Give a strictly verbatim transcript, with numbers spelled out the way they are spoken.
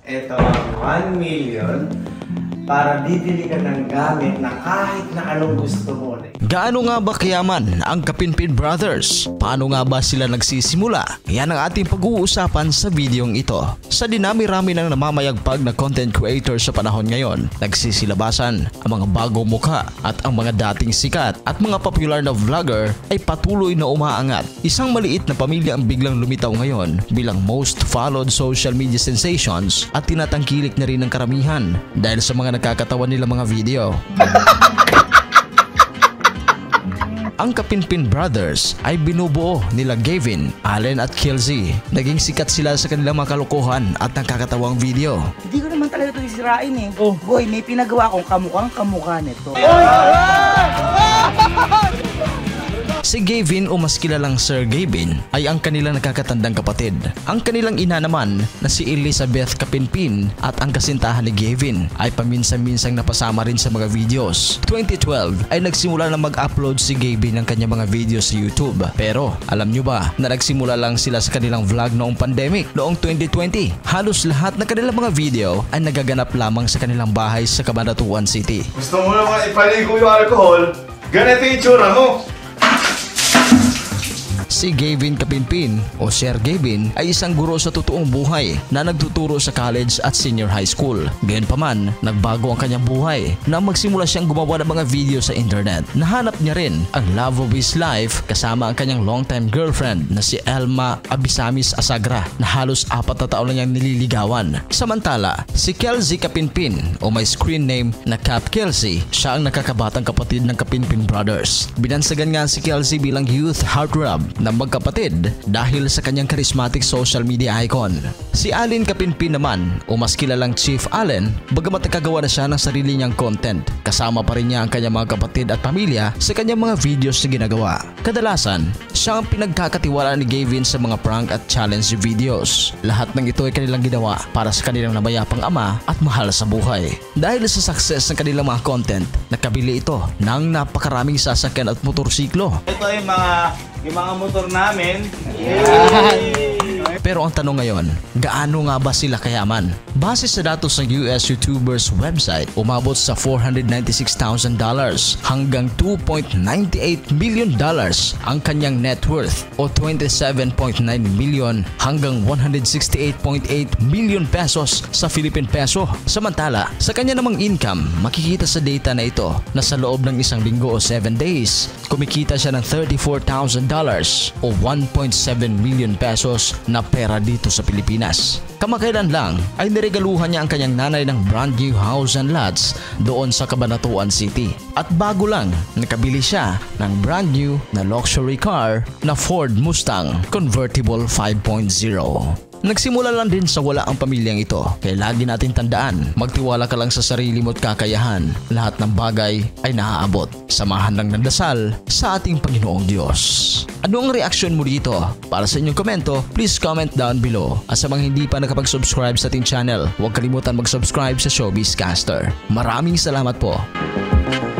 Ito ang one million para bibili ka ng gamit na kahit na anong gusto mo. Gaano nga ba kayaman ang Kapinpin Brothers? Paano nga ba sila nagsisimula? Yan ang ating pag-uusapan sa videong ito. Sa dinami-rami ng namamayagpag na content creator sa panahon ngayon, nagsisilabasan ang mga bagong mukha at ang mga dating sikat at mga popular na vlogger ay patuloy na umaangat. Isang maliit na pamilya ang biglang lumitaw ngayon bilang most followed social media sensations at tinatangkilik na rin ng karamihan dahil sa mga nakakatawan nila mga video. Ang Kapinpin Brothers ay binubuo nila Gavin, Allen at Kelsey. Naging sikat sila sa kanilang mga kalokohan at nakakatawang video. Hindi ko naman talaga ito isirain eh. Oh. Boy, may pinagawa akong kamukhang kamukha nito. Si Gavin o mas kilalang Sir Gavin ay ang kanilang nakakatandang kapatid. Ang kanilang ina naman na si Elizabeth Kapinpin at ang kasintahan ni Gavin ay paminsan-minsang napasama rin sa mga videos. twenty twelve ay nagsimula na mag-upload si Gavin ng kanyang mga videos sa YouTube. Pero alam nyo ba na nagsimula lang sila sa kanilang vlog noong pandemic noong twenty twenty? Halos lahat ng kanilang mga video ay nagaganap lamang sa kanilang bahay sa Cabanatuan City. Gusto mo naman ipaligo yung alcohol? Ganito yung itsura mo! Si Gavin Kapinpin o Sir Gavin ay isang guro sa totoong buhay na nagtuturo sa college at senior high school. Gayunpaman, nagbago ang kanyang buhay na magsimula siyang gumawa ng mga video sa internet. Nahanap niya rin ang love of his life kasama ang kanyang longtime girlfriend na si Elma Abisamis Asagra na halos apat na taon na niyang nililigawan. Samantala, si Kelsey Kapinpin o may screen name na Cap Kelsey, siya ang nakakabatang kapatid ng Kapinpin Brothers. Binansagan nga si Kelsey bilang youth heartthrob na magkapatid dahil sa kanyang charismatic social media icon. Si Allen Kapinpin naman o mas kilalang Chief Allen, bagamat nakagawa na siya ng sarili niyang content, kasama pa rin niya ang kanyang mga kapatid at pamilya sa kanyang mga videos na ginagawa. Kadalasan, siya ang pinagkakatiwalaan ni Gavin sa mga prank at challenge videos. Lahat ng ito ay kanilang ginawa para sa kanilang namayapang ama at mahal sa buhay. Dahil sa success ng kanilang mga content, nakabili ito ng napakaraming sasakyan at motorsiklo. Ito yung mga yung mga motor namin. Pero ang tanong ngayon, gaano nga ba sila kayaman? Base sa datos ng U S YouTubers website, umabot sa four hundred ninety-six thousand dollars hanggang two point nine eight million dollars ang kanyang net worth o twenty-seven point nine million hanggang one hundred sixty-eight point eight million pesos sa Philippine peso. Samantala, sa kanya namang income, makikita sa data na ito na sa loob ng isang linggo o seven days, kumikita siya ng thirty-four thousand dollars o one point seven million pesos na pera dito sa Pilipinas. Kamakailan lang ay niregaluhan niya ang kanyang nanay ng brand new house and lots doon sa Cabanatuan City. At bago lang, nakabili siya ng brand new na luxury car na Ford Mustang Convertible five point oh. Nagsimula lang din sa wala ang pamilyang ito, kaya lagi natin tandaan, magtiwala ka lang sa sarili mo at kakayahan. Lahat ng bagay ay naaabot. Samahan lang ng dasal sa ating Panginoong Diyos. Ano ang reaksyon mo dito? Para sa inyong komento, please comment down below. At sa mga hindi pa nakapag-subscribe sa ating channel, huwag kalimutan mag-subscribe sa Showbiz Caster. Maraming salamat po.